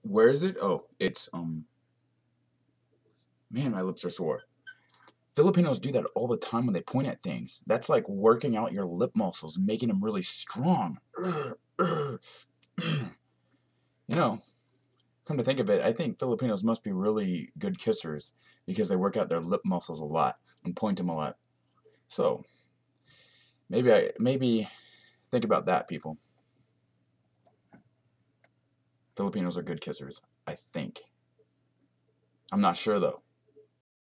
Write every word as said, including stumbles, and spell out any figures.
Where is it? Oh, it's um. Man, my lips are sore. Filipinos do that all the time when they point at things. That's like working out your lip muscles, making them really strong. You know, come to think of it, I think Filipinos must be really good kissers because they work out their lip muscles a lot and point them a lot. So maybe I maybe think about that, people. Filipinos are good kissers, I think. I'm not sure though.